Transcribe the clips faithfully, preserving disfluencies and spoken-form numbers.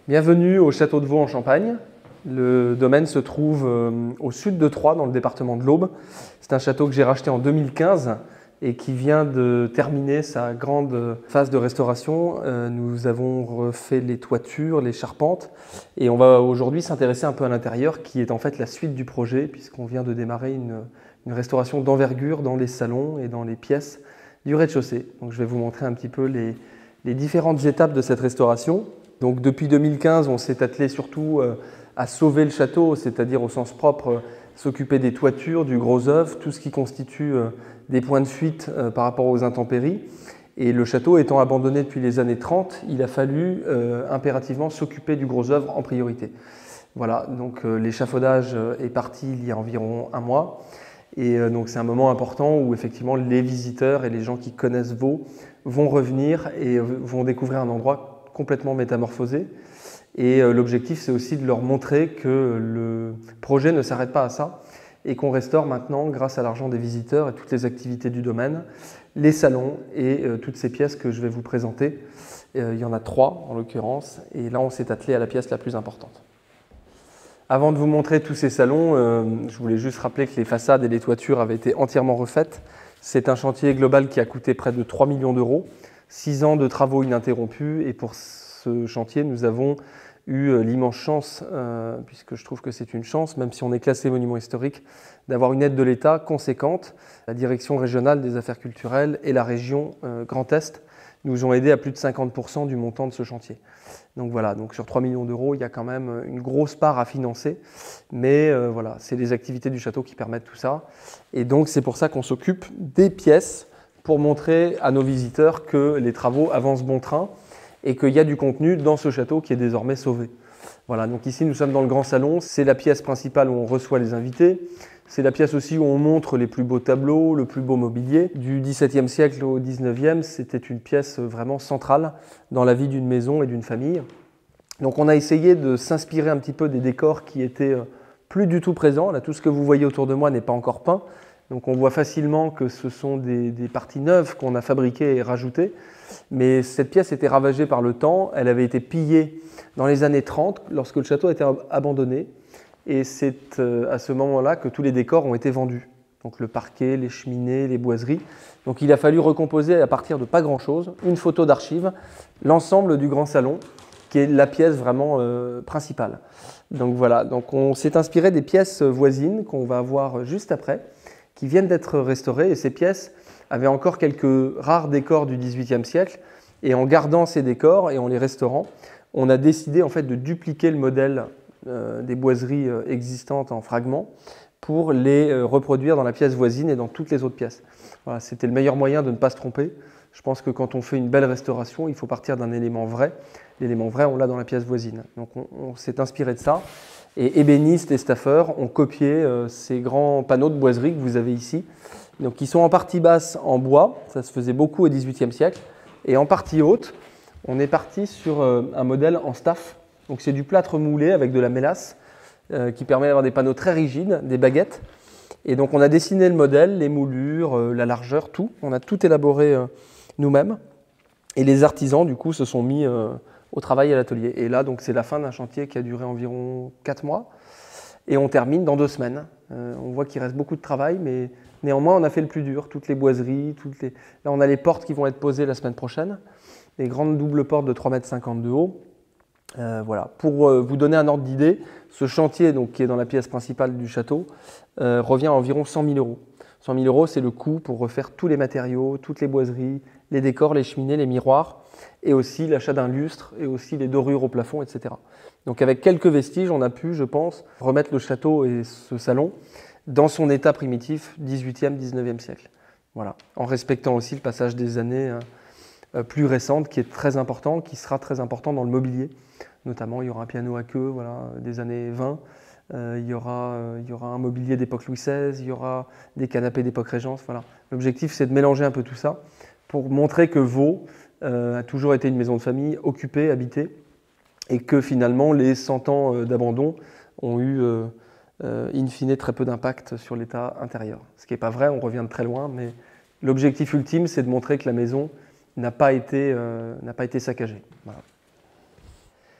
Bienvenue au château de Vaux en Champagne. Le domaine se trouve euh, au sud de Troyes, dans le département de l'Aube. C'est un château que j'ai racheté en deux mille quinze et qui vient de terminer sa grande phase de restauration. Euh, nous avons refait les toitures, les charpentes et on va aujourd'hui s'intéresser un peu à l'intérieur qui est en fait la suite du projet puisqu'on vient de démarrer une, une restauration d'envergure dans les salons et dans les pièces du rez-de-chaussée. Donc je vais vous montrer un petit peu les, les différentes étapes de cette restauration. Donc depuis deux mille quinze, on s'est attelé surtout à sauver le château, c'est-à-dire au sens propre, s'occuper des toitures, du gros œuvre, tout ce qui constitue des points de fuite par rapport aux intempéries. Et le château étant abandonné depuis les années trente, il a fallu euh, impérativement s'occuper du gros œuvre en priorité. Voilà, donc euh, l'échafaudage est parti il y a environ un mois. Et euh, donc c'est un moment important où effectivement les visiteurs et les gens qui connaissent Vaux vont revenir et vont découvrir un endroit complètement métamorphosé. Et euh, l'objectif, c'est aussi de leur montrer que le projet ne s'arrête pas à ça et qu'on restaure maintenant, grâce à l'argent des visiteurs et toutes les activités du domaine, les salons et euh, toutes ces pièces que je vais vous présenter. Euh, il y en a trois en l'occurrence, et là on s'est attelé à la pièce la plus importante. Avant de vous montrer tous ces salons, euh, je voulais juste rappeler que les façades et les toitures avaient été entièrement refaites. C'est un chantier global qui a coûté près de trois millions d'euros. Six ans de travaux ininterrompus, et pour ce chantier, nous avons eu l'immense chance, euh, puisque je trouve que c'est une chance, même si on est classé monument historique, d'avoir une aide de l'État conséquente. La direction régionale des affaires culturelles et la région euh, Grand Est nous ont aidés à plus de cinquante pour cent du montant de ce chantier. Donc voilà, donc sur trois millions d'euros, il y a quand même une grosse part à financer, mais euh, voilà, c'est les activités du château qui permettent tout ça. Et donc c'est pour ça qu'on s'occupe des pièces, pour montrer à nos visiteurs que les travaux avancent bon train et qu'il y a du contenu dans ce château qui est désormais sauvé. Voilà, donc ici nous sommes dans le grand salon, c'est la pièce principale où on reçoit les invités, c'est la pièce aussi où on montre les plus beaux tableaux, le plus beau mobilier. Du dix-septième siècle au dix-neuvième, c'était une pièce vraiment centrale dans la vie d'une maison et d'une famille. Donc on a essayé de s'inspirer un petit peu des décors qui étaient plus du tout présents. Là, tout ce que vous voyez autour de moi n'est pas encore peint. Donc on voit facilement que ce sont des, des parties neuves qu'on a fabriquées et rajoutées. Mais cette pièce était ravagée par le temps. Elle avait été pillée dans les années trente, lorsque le château a été abandonné. Et c'est à ce moment-là que tous les décors ont été vendus. Donc le parquet, les cheminées, les boiseries. Donc il a fallu recomposer à partir de pas grand-chose, une photo d'archive, l'ensemble du grand salon, qui est la pièce vraiment euh, principale. Donc voilà, donc on s'est inspiré des pièces voisines qu'on va voir juste après, qui viennent d'être restaurées, et ces pièces avaient encore quelques rares décors du dix-huitième siècle, et en gardant ces décors et en les restaurant, on a décidé en fait de dupliquer le modèle euh, des boiseries euh, existantes en fragments pour les euh, reproduire dans la pièce voisine et dans toutes les autres pièces. Voilà, c'était le meilleur moyen de ne pas se tromper. Je pense que quand on fait une belle restauration, il faut partir d'un élément vrai. L'élément vrai, on l'a dans la pièce voisine. Donc on, on s'est inspiré de ça. Et ébénistes et staffeurs ont copié euh, ces grands panneaux de boiserie que vous avez ici. Donc, ils sont en partie basse en bois, ça se faisait beaucoup au dix-huitième siècle. Et en partie haute, on est parti sur euh, un modèle en staff. Donc c'est du plâtre moulé avec de la mélasse euh, qui permet d'avoir des panneaux très rigides, des baguettes. Et donc on a dessiné le modèle, les moulures, euh, la largeur, tout. On a tout élaboré euh, nous-mêmes. Et les artisans, du coup, se sont mis euh, au travail à l'atelier. Et là, donc, c'est la fin d'un chantier qui a duré environ quatre mois. Et on termine dans deux semaines. Euh, on voit qu'il reste beaucoup de travail, mais néanmoins, on a fait le plus dur. Toutes les boiseries, toutes les... Là, on a les portes qui vont être posées la semaine prochaine. Les grandes doubles portes de trois mètres cinquante de haut. Euh, voilà. Pour euh, vous donner un ordre d'idée, ce chantier, donc, qui est dans la pièce principale du château, euh, revient à environ cent mille euros. cent mille euros, c'est le coût pour refaire tous les matériaux, toutes les boiseries, les décors, les cheminées, les miroirs, et aussi l'achat d'un lustre, et aussi les dorures au plafond, et cetera. Donc avec quelques vestiges, on a pu, je pense, remettre le château et ce salon dans son état primitif dix-huitième, dix-neuvième siècle. Voilà. En respectant aussi le passage des années euh, plus récentes, qui est très important, qui sera très important dans le mobilier. Notamment, il y aura un piano à queue, voilà, des années vingt. Euh, il, y aura, euh, il y aura un mobilier d'époque Louis seize, il y aura des canapés d'époque Régence. Voilà. L'objectif, c'est de mélanger un peu tout ça pour montrer que Vaux euh, a toujours été une maison de famille occupée, habitée, et que finalement les cent ans euh, d'abandon ont eu euh, euh, in fine très peu d'impact sur l'état intérieur. Ce qui n'est pas vrai, on revient de très loin, mais l'objectif ultime, c'est de montrer que la maison n'a pas été, euh, n'a pas été saccagée. Voilà.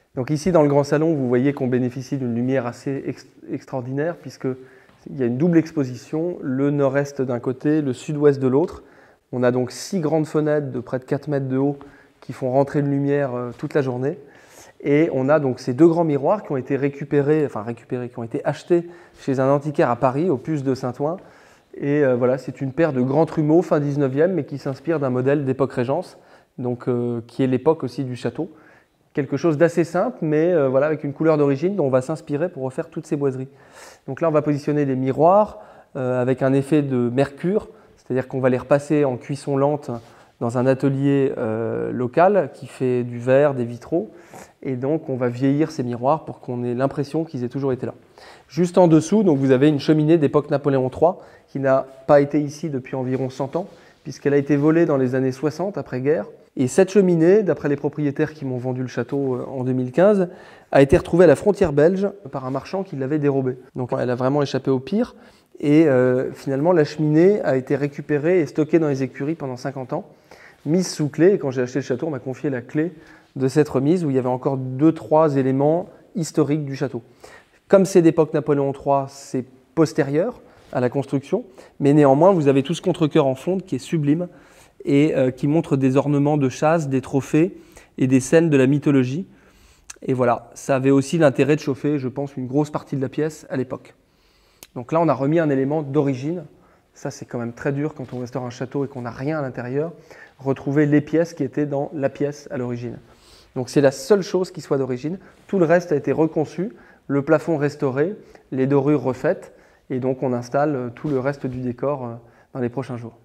Donc ici, dans le grand salon, vous voyez qu'on bénéficie d'une lumière assez ex extraordinaire, puisqu'il y a une double exposition, le nord-est d'un côté, le sud-ouest de l'autre. On a donc six grandes fenêtres de près de quatre mètres de haut qui font rentrer une lumière euh, toute la journée. Et on a donc ces deux grands miroirs qui ont été récupérés, enfin récupérés, qui ont été achetés chez un antiquaire à Paris, au Puce de Saint-Ouen. Et euh, voilà, c'est une paire de grands trumeaux fin dix-neuvième, mais qui s'inspire d'un modèle d'époque Régence, donc euh, qui est l'époque aussi du château. Quelque chose d'assez simple, mais euh, voilà, avec une couleur d'origine dont on va s'inspirer pour refaire toutes ces boiseries. Donc là, on va positionner des miroirs euh, avec un effet de mercure, c'est-à-dire qu'on va les repasser en cuisson lente dans un atelier euh, local qui fait du verre, des vitraux. Et donc, on va vieillir ces miroirs pour qu'on ait l'impression qu'ils aient toujours été là. Juste en dessous, donc, vous avez une cheminée d'époque Napoléon trois qui n'a pas été ici depuis environ cent ans, puisqu'elle a été volée dans les années soixante, après-guerre. Et cette cheminée, d'après les propriétaires qui m'ont vendu le château en deux mille quinze, a été retrouvée à la frontière belge par un marchand qui l'avait dérobée. Donc, elle a vraiment échappé au pire. Et euh, finalement, la cheminée a été récupérée et stockée dans les écuries pendant cinquante ans, mise sous clé. Et quand j'ai acheté le château, on m'a confié la clé de cette remise où il y avait encore deux, trois éléments historiques du château. Comme c'est d'époque Napoléon trois, c'est postérieur à la construction, mais néanmoins, vous avez tout ce contre-cœur en fonte qui est sublime et euh, qui montre des ornements de chasse, des trophées et des scènes de la mythologie. Et voilà, ça avait aussi l'intérêt de chauffer, je pense, une grosse partie de la pièce à l'époque. Donc là, on a remis un élément d'origine. Ça, c'est quand même très dur quand on restaure un château et qu'on n'a rien à l'intérieur. Retrouver les pièces qui étaient dans la pièce à l'origine. Donc c'est la seule chose qui soit d'origine. Tout le reste a été reconçu, le plafond restauré, les dorures refaites. Et donc on installe tout le reste du décor dans les prochains jours.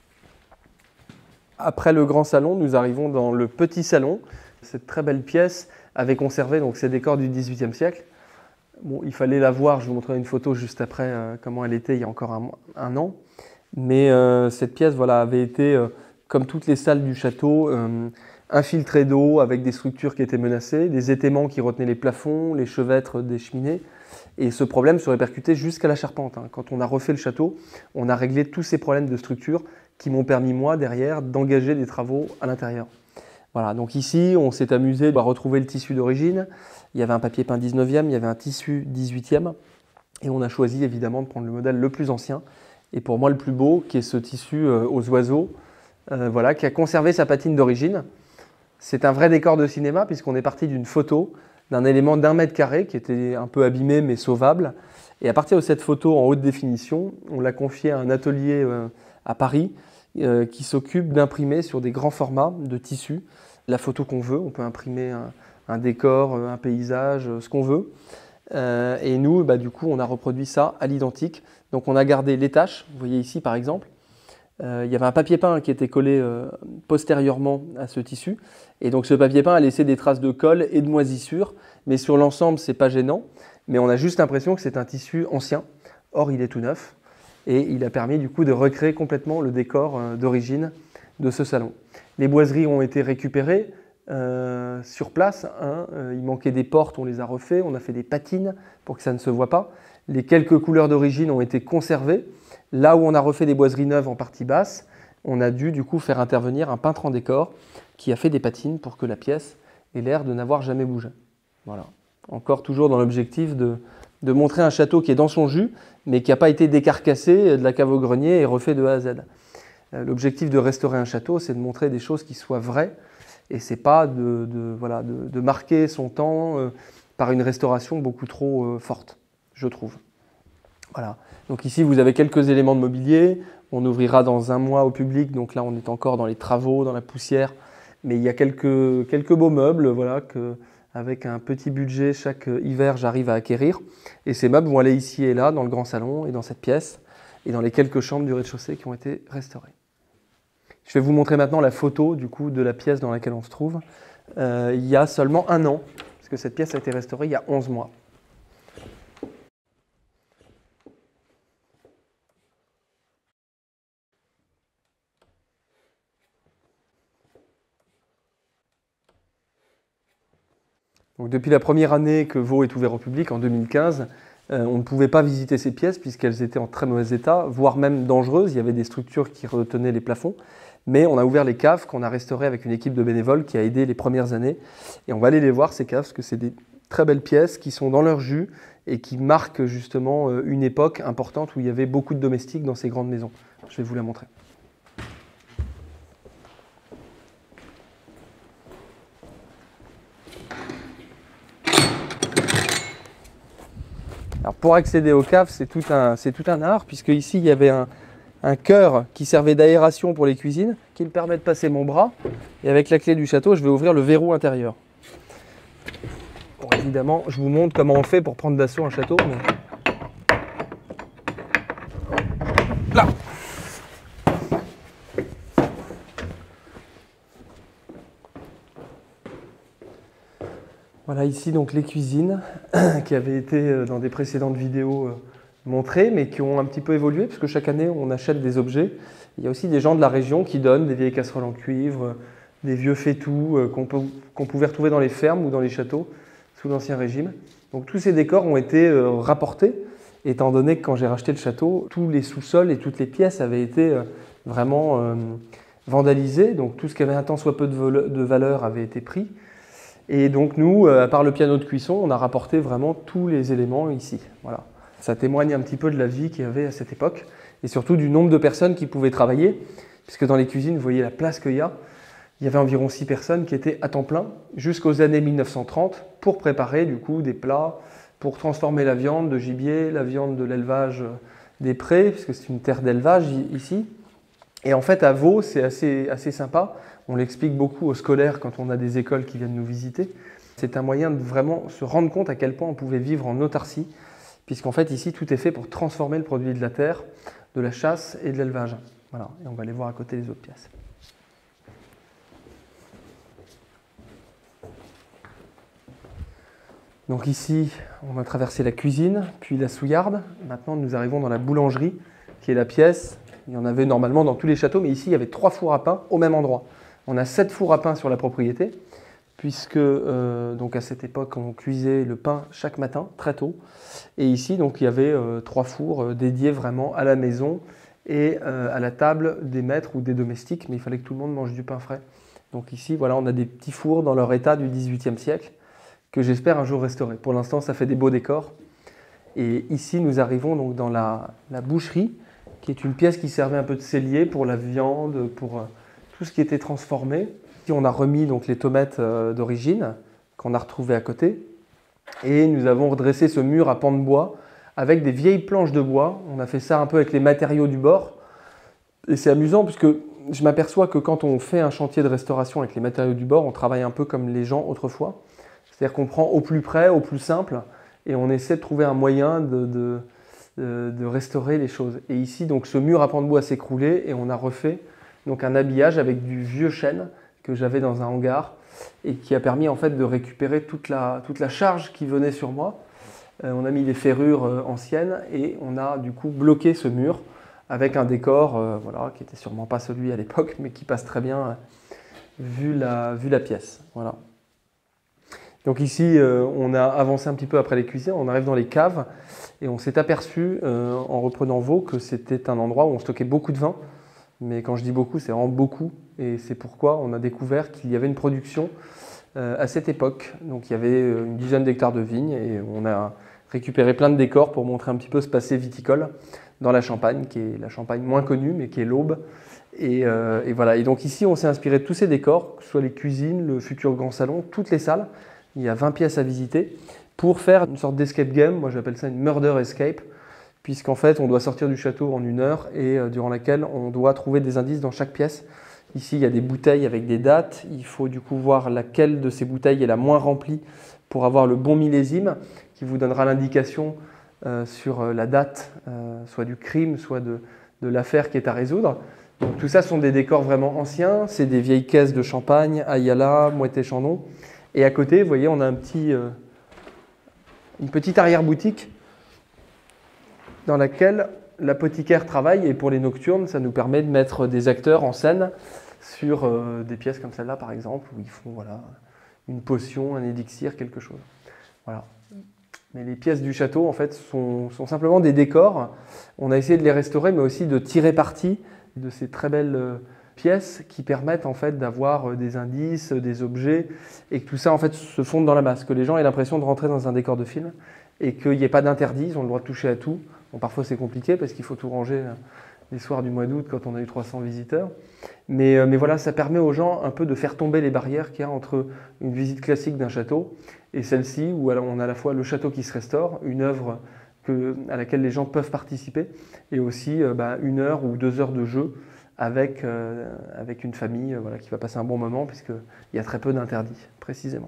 Après le grand salon, nous arrivons dans le petit salon. Cette très belle pièce avait conservé donc, ces décors du dix-huitième siècle. Bon, il fallait la voir, je vous montrerai une photo juste après euh, comment elle était il y a encore un, un an. Mais euh, cette pièce voilà, avait été, euh, comme toutes les salles du château, euh, infiltrée d'eau avec des structures qui étaient menacées, des étaiments qui retenaient les plafonds, les chevêtres des cheminées. Et ce problème se répercutait jusqu'à la charpente. Hein. Quand on a refait le château, on a réglé tous ces problèmes de structure qui m'ont permis, moi, derrière, d'engager des travaux à l'intérieur. Voilà, donc ici, on s'est amusé à retrouver le tissu d'origine. Il y avait un papier peint dix-neuvième, il y avait un tissu dix-huitième. Et on a choisi, évidemment, de prendre le modèle le plus ancien. Et pour moi, le plus beau, qui est ce tissu euh, aux oiseaux, euh, voilà, qui a conservé sa patine d'origine. C'est un vrai décor de cinéma, puisqu'on est parti d'une photo d'un élément d'un mètre carré qui était un peu abîmé mais sauvable. Et à partir de cette photo en haute définition, on l'a confié à un atelier euh, à Paris euh, qui s'occupe d'imprimer sur des grands formats de tissu la photo qu'on veut. On peut imprimer un, un décor, un paysage, ce qu'on veut. Euh, et nous, bah, du coup, on a reproduit ça à l'identique. Donc on a gardé les taches, vous voyez ici par exemple. Euh, il y avait un papier peint qui était collé euh, postérieurement à ce tissu. Et donc ce papier peint a laissé des traces de colle et de moisissure. Mais sur l'ensemble, ce n'est pas gênant. Mais on a juste l'impression que c'est un tissu ancien. Or, il est tout neuf. Et il a permis du coup de recréer complètement le décor euh, d'origine de ce salon. Les boiseries ont été récupérées euh, sur place. Hein. Euh, il manquait des portes, on les a refait. On a fait des patines pour que ça ne se voit pas. Les quelques couleurs d'origine ont été conservées. Là où on a refait des boiseries neuves en partie basse, on a dû du coup faire intervenir un peintre en décor qui a fait des patines pour que la pièce ait l'air de n'avoir jamais bougé. Voilà. Encore toujours dans l'objectif de, de montrer un château qui est dans son jus, mais qui n'a pas été décarcassé de la cave au grenier et refait de A à Z. L'objectif de restaurer un château, c'est de montrer des choses qui soient vraies, et ce n'est pas de, de, voilà, de, de marquer son temps euh, par une restauration beaucoup trop euh, forte, je trouve. Voilà. Donc ici, vous avez quelques éléments de mobilier. On ouvrira dans un mois au public, donc là, on est encore dans les travaux, dans la poussière, mais il y a quelques, quelques beaux meubles, voilà, que, avec un petit budget chaque hiver, j'arrive à acquérir. Et ces meubles vont aller ici et là, dans le grand salon et dans cette pièce, et dans les quelques chambres du rez-de-chaussée qui ont été restaurées. Je vais vous montrer maintenant la photo du coup, de la pièce dans laquelle on se trouve. Euh, il y a seulement un an, parce que cette pièce a été restaurée il y a onze mois. Donc, depuis la première année que Vaux est ouvert au public, en deux mille quinze, euh, on ne pouvait pas visiter ces pièces puisqu'elles étaient en très mauvais état, voire même dangereuses. Il y avait des structures qui retenaient les plafonds. Mais on a ouvert les caves qu'on a restaurées avec une équipe de bénévoles qui a aidé les premières années. Et on va aller les voir, ces caves, parce que c'est des très belles pièces qui sont dans leur jus et qui marquent justement une époque importante où il y avait beaucoup de domestiques dans ces grandes maisons. Je vais vous la montrer. Alors pour accéder aux caves, c'est tout un, c'est tout un art, puisque ici il y avait un, un cœur qui servait d'aération pour les cuisines, qui me permet de passer mon bras. Et avec la clé du château, je vais ouvrir le verrou intérieur. Bon, évidemment, je vous montre comment on fait pour prendre d'assaut un château. Mais... Là. Voilà ici donc les cuisines qui avaient été dans des précédentes vidéos montrées, mais qui ont un petit peu évolué, puisque chaque année on achète des objets. Il y a aussi des gens de la région qui donnent des vieilles casseroles en cuivre, des vieux faitous qu'on peut, qu'on pouvait retrouver dans les fermes ou dans les châteaux sous l'Ancien Régime. Donc tous ces décors ont été rapportés, étant donné que quand j'ai racheté le château, tous les sous-sols et toutes les pièces avaient été vraiment euh, vandalisés. Donc tout ce qui avait un tant soit peu de valeur avait été pris. Et donc nous, à part le piano de cuisson, on a rapporté vraiment tous les éléments ici. Voilà. Ça témoigne un petit peu de la vie qu'il y avait à cette époque et surtout du nombre de personnes qui pouvaient travailler, puisque dans les cuisines, vous voyez la place qu'il y a. Il y avait environ six personnes qui étaient à temps plein jusqu'aux années mille neuf cent trente pour préparer du coup des plats, pour transformer la viande de gibier, la viande de l'élevage des prés, puisque c'est une terre d'élevage ici. Et en fait, à Vaud, c'est assez, assez sympa. On l'explique beaucoup aux scolaires quand on a des écoles qui viennent nous visiter. C'est un moyen de vraiment se rendre compte à quel point on pouvait vivre en autarcie, puisqu'en fait, ici, tout est fait pour transformer le produit de la terre, de la chasse et de l'élevage. Voilà, et on va aller voir à côté les autres pièces. Donc ici, on va traverser la cuisine, puis la souillarde. Maintenant, nous arrivons dans la boulangerie, qui est la pièce. Il y en avait normalement dans tous les châteaux, mais ici, il y avait trois fours à pain au même endroit. On a sept fours à pain sur la propriété, puisque euh, donc à cette époque, on cuisait le pain chaque matin, très tôt. Et ici, donc, il y avait euh, trois fours euh, dédiés vraiment à la maison et euh, à la table des maîtres ou des domestiques, mais il fallait que tout le monde mange du pain frais. Donc ici, voilà, on a des petits fours dans leur état du dix-huitième siècle, que j'espère un jour restaurer. Pour l'instant, ça fait des beaux décors. Et ici, nous arrivons donc dans la, la boucherie, qui est une pièce qui servait un peu de cellier pour la viande, pour euh, tout ce qui était transformé. Ici, on a remis donc les tomates euh, d'origine, qu'on a retrouvées à côté. Et nous avons redressé ce mur à pans de bois avec des vieilles planches de bois. On a fait ça un peu avec les matériaux du bord. Et c'est amusant puisque je m'aperçois que quand on fait un chantier de restauration avec les matériaux du bord, on travaille un peu comme les gens autrefois. C'est-à-dire qu'on prend au plus près, au plus simple, et on essaie de trouver un moyen de, de, de, de restaurer les choses. Et ici, donc, ce mur à pans de bois s'est écroulé et on a refait donc, un habillage avec du vieux chêne que j'avais dans un hangar et qui a permis en fait, de récupérer toute la, toute la charge qui venait sur moi. Euh, on a mis des ferrures euh, anciennes et on a du coup bloqué ce mur avec un décor euh, voilà, qui n'était sûrement pas celui à l'époque, mais qui passe très bien euh, vu, la, vu la pièce. Voilà. Donc ici, euh, on a avancé un petit peu après les cuisines, on arrive dans les caves et on s'est aperçu euh, en reprenant Vaud que c'était un endroit où on stockait beaucoup de vin. Mais quand je dis beaucoup, c'est vraiment beaucoup et c'est pourquoi on a découvert qu'il y avait une production euh, à cette époque. Donc il y avait une dizaine d'hectares de vignes et on a récupéré plein de décors pour montrer un petit peu ce passé viticole dans la Champagne, qui est la Champagne moins connue mais qui est l'Aube. Et, euh, et voilà. Et donc ici, on s'est inspiré de tous ces décors, que ce soit les cuisines, le futur grand salon, toutes les salles. Il y a vingt pièces à visiter pour faire une sorte d'escape game. Moi, j'appelle ça une murder escape, puisqu'en fait, on doit sortir du château en une heure et euh, durant laquelle on doit trouver des indices dans chaque pièce. Ici, il y a des bouteilles avec des dates. Il faut du coup voir laquelle de ces bouteilles est la moins remplie pour avoir le bon millésime qui vous donnera l'indication euh, sur la date, euh, soit du crime, soit de, de l'affaire qui est à résoudre. Donc, tout ça sont des décors vraiment anciens. C'est des vieilles caisses de champagne, Ayala, Moët-et-Chandon. Et à côté, vous voyez, on a un petit, euh, une petite arrière-boutique dans laquelle l'apothicaire travaille. Et pour les nocturnes, ça nous permet de mettre des acteurs en scène sur euh, des pièces comme celle-là, par exemple, où ils font voilà, une potion, un élixir, quelque chose. Voilà. Mais les pièces du château, en fait, sont, sont simplement des décors. On a essayé de les restaurer, mais aussi de tirer parti de ces très belles... Euh, pièces qui permettent en fait d'avoir des indices, des objets, et que tout ça en fait se fonde dans la masse, que les gens aient l'impression de rentrer dans un décor de film, et qu'il n'y ait pas d'interdit, ils ont le droit de toucher à tout. Bon, parfois c'est compliqué parce qu'il faut tout ranger les soirs du mois d'août quand on a eu trois cents visiteurs. Mais, mais voilà, ça permet aux gens un peu de faire tomber les barrières qu'il y a entre une visite classique d'un château et celle-ci, où on a à la fois le château qui se restaure, une œuvre que, à laquelle les gens peuvent participer, et aussi euh, bah, une heure ou deux heures de jeu avec, euh, avec une famille euh, voilà, qui va passer un bon moment, puisqu'il y a très peu d'interdits, précisément.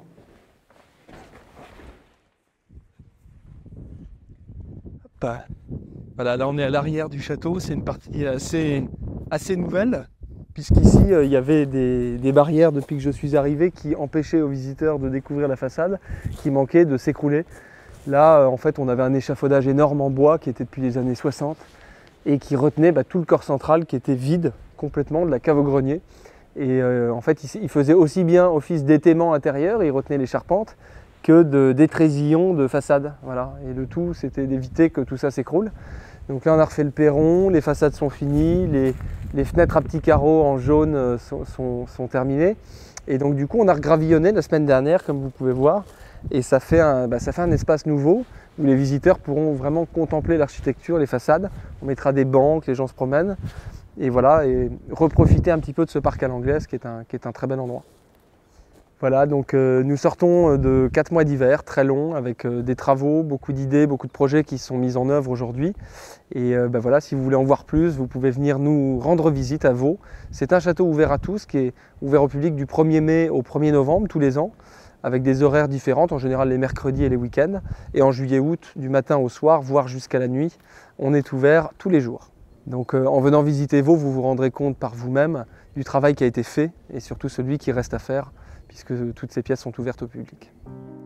Hop. Voilà, là on est à l'arrière du château, c'est une partie assez, assez nouvelle. Puisqu'ici, euh, il y avait des, des barrières depuis que je suis arrivé qui empêchaient aux visiteurs de découvrir la façade, qui manquaient de s'écrouler. Là, euh, en fait, on avait un échafaudage énorme en bois qui était depuis les années soixante et qui retenait bah, tout le corps central qui était vide complètement de la cave au grenier. Et euh, en fait, il, il faisait aussi bien office d'étaiement intérieur, il retenait les charpentes, que de d'étrésillon de façade. Voilà. Et le tout, c'était d'éviter que tout ça s'écroule. Donc là, on a refait le perron, les façades sont finies, les, les fenêtres à petits carreaux en jaune sont, sont, sont terminées. Et donc du coup, on a regravillonné la semaine dernière, comme vous pouvez voir. Et ça fait un, bah, ça fait un espace nouveau où les visiteurs pourront vraiment contempler l'architecture, les façades. On mettra des bancs, les gens se promènent. Et voilà, et reprofiter un petit peu de ce parc à l'anglaise qui est un, qui est un très bel endroit. Voilà, donc euh, nous sortons de quatre mois d'hiver très longs avec euh, des travaux, beaucoup d'idées, beaucoup de projets qui sont mis en œuvre aujourd'hui. Et euh, ben voilà, si vous voulez en voir plus, vous pouvez venir nous rendre visite à Vaux. C'est un château ouvert à tous qui est ouvert au public du premier mai au premier novembre tous les ans, avec des horaires différentes, en général les mercredis et les week-ends. Et en juillet-août, du matin au soir, voire jusqu'à la nuit, on est ouvert tous les jours. Donc euh, en venant visiter Vaux, vous vous rendrez compte par vous-même du travail qui a été fait et surtout celui qui reste à faire, puisque toutes ces pièces sont ouvertes au public.